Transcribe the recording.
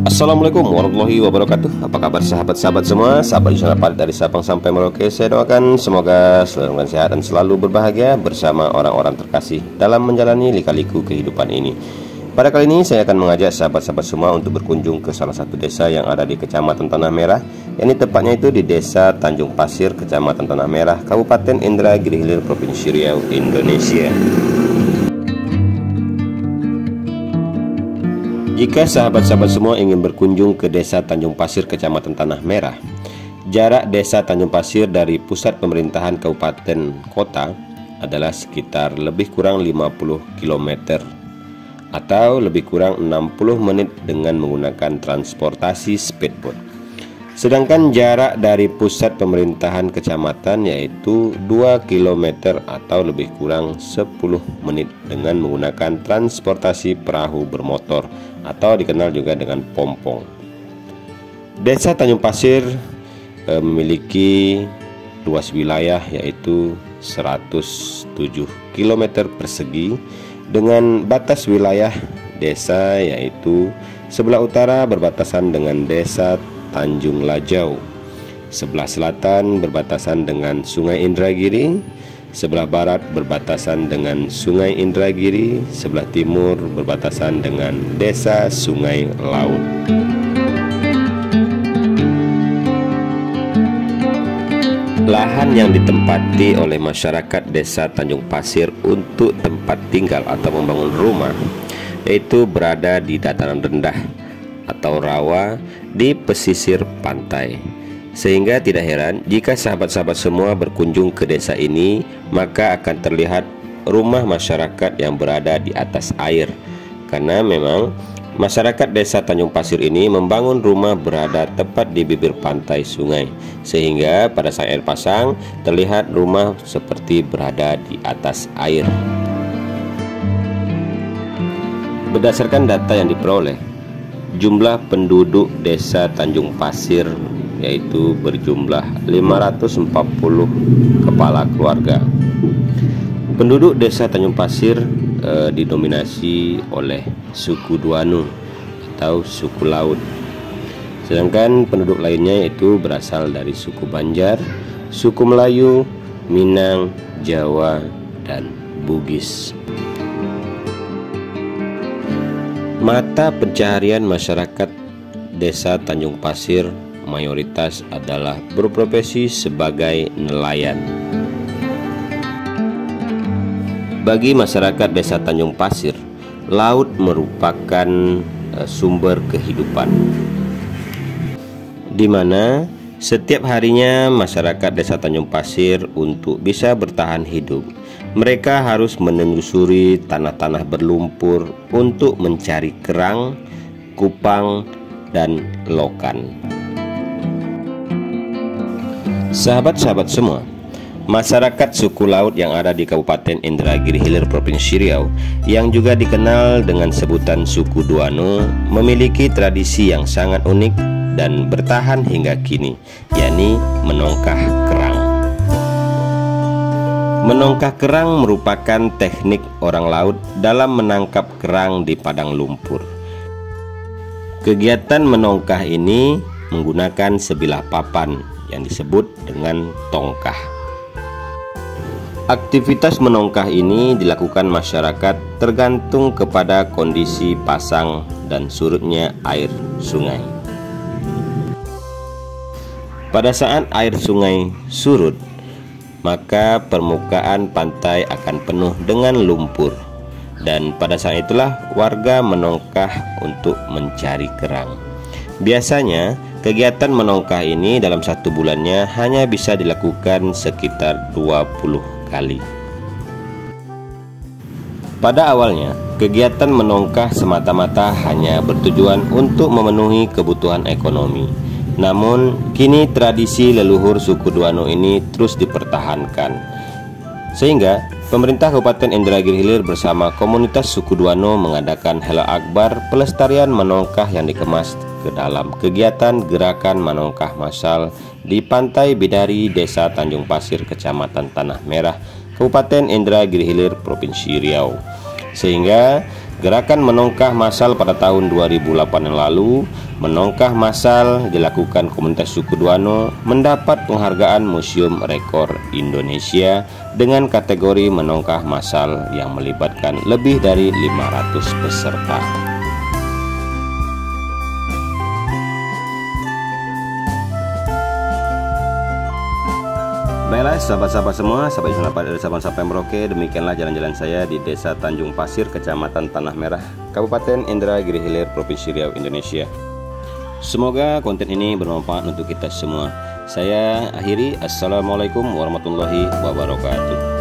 Assalamualaikum warahmatullahi wabarakatuh. Apa kabar sahabat-sahabat semua? Sahabat di sana dari Sabang sampai Merauke. Saya doakan semoga selalu sehat dan selalu berbahagia bersama orang-orang terkasih dalam menjalani lika-liku kehidupan ini. Pada kali ini saya akan mengajak sahabat-sahabat semua untuk berkunjung ke salah satu desa yang ada di Kecamatan Tanah Merah. Yang tepatnya itu di Desa Tanjung Pasir, Kecamatan Tanah Merah, Kabupaten Indragiri Hilir, Provinsi Riau, Indonesia. Jika sahabat-sahabat semua ingin berkunjung ke Desa Tanjung Pasir, Kecamatan Tanah Merah, jarak Desa Tanjung Pasir dari pusat pemerintahan kabupaten kota adalah sekitar lebih kurang 50 km atau lebih kurang 60 menit dengan menggunakan transportasi speedboat. Sedangkan jarak dari pusat pemerintahan kecamatan yaitu 2 km atau lebih kurang 10 menit dengan menggunakan transportasi perahu bermotor atau dikenal juga dengan pompong. Desa Tanjung Pasir memiliki luas wilayah yaitu 107 km persegi dengan batas wilayah desa yaitu sebelah utara berbatasan dengan Desa Tanjung Lajau, sebelah selatan berbatasan dengan Sungai Indragiri, sebelah barat berbatasan dengan Sungai Indragiri, sebelah timur berbatasan dengan Desa Sungai Laut. Lahan yang ditempati oleh masyarakat Desa Tanjung Pasir untuk tempat tinggal atau membangun rumah yaitu berada di dataran rendah atau rawa di pesisir pantai. Sehingga tidak heran jika sahabat-sahabat semua berkunjung ke desa ini, maka akan terlihat rumah masyarakat yang berada di atas air. Karena memang masyarakat Desa Tanjung Pasir ini membangun rumah berada tepat di bibir pantai sungai, sehingga pada saat air pasang terlihat rumah seperti berada di atas air. Berdasarkan data yang diperoleh, jumlah penduduk Desa Tanjung Pasir yaitu berjumlah 540 kepala keluarga. Penduduk Desa Tanjung Pasir didominasi oleh suku Duanu atau suku laut. Sedangkan penduduk lainnya itu berasal dari suku Banjar, suku Melayu, Minang, Jawa, dan Bugis. Mata pencaharian masyarakat Desa Tanjung Pasir mayoritas adalah berprofesi sebagai nelayan. Bagi masyarakat Desa Tanjung Pasir, laut merupakan sumber kehidupan, di mana setiap harinya masyarakat Desa Tanjung Pasir untuk bisa bertahan hidup, mereka harus menelusuri tanah-tanah berlumpur untuk mencari kerang, kupang, dan lokan. Sahabat-sahabat semua, masyarakat suku laut yang ada di Kabupaten Indragiri Hilir, Provinsi Riau, yang juga dikenal dengan sebutan suku Duano, memiliki tradisi yang sangat unik dan bertahan hingga kini, yakni menongkah kerang. Menongkah kerang merupakan teknik orang laut dalam menangkap kerang di padang lumpur. Kegiatan menongkah ini menggunakan sebilah papan yang disebut dengan tongkah. Aktivitas menongkah ini dilakukan masyarakat tergantung kepada kondisi pasang dan surutnya air sungai. Pada saat air sungai surut, maka permukaan pantai akan penuh dengan lumpur, dan pada saat itulah warga menongkah untuk mencari kerang. Biasanya kegiatan menongkah ini dalam satu bulannya hanya bisa dilakukan sekitar 20 kali. Pada awalnya, kegiatan menongkah semata-mata hanya bertujuan untuk memenuhi kebutuhan ekonomi. Namun, kini tradisi leluhur suku Duano ini terus dipertahankan. Sehingga, pemerintah Kabupaten Indragiri Hilir bersama komunitas suku Duano mengadakan Hela Akbar pelestarian menongkah yang dikemas ke dalam kegiatan gerakan menongkah massal di Pantai Bidari, Desa Tanjung Pasir, Kecamatan Tanah Merah, Kabupaten Indragiri Hilir, Provinsi Riau. Sehingga Gerakan menongkah massal pada tahun 2008 yang lalu, menongkah massal dilakukan komunitas suku Duano, mendapat penghargaan Museum Rekor Indonesia dengan kategori menongkah massal yang melibatkan lebih dari 500 peserta. Baiklah sahabat-sahabat semua, sampai jumpa dari Sabang sampai Merauke. Demikianlah jalan-jalan saya di Desa Tanjung Pasir, Kecamatan Tanah Merah, Kabupaten Indragiri Hilir, Provinsi Riau, Indonesia. Semoga konten ini bermanfaat untuk kita semua. Saya akhiri, assalamualaikum warahmatullahi wabarakatuh.